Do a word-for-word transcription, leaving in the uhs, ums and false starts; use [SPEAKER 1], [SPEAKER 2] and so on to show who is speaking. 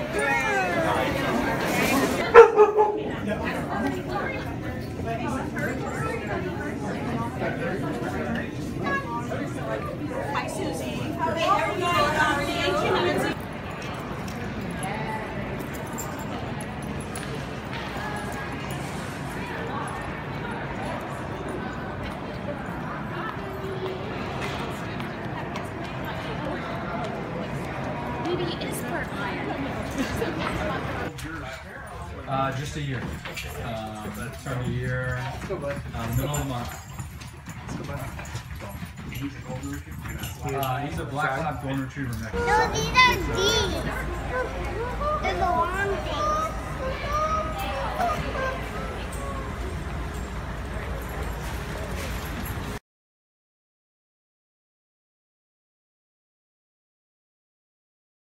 [SPEAKER 1] Hi, Susie.
[SPEAKER 2] Maybe it is part higher.
[SPEAKER 3] Uh, just a year. Um, start of the year, uh, middle of the month. Uh, he's a black lab golden retriever mix.
[SPEAKER 4] No, these are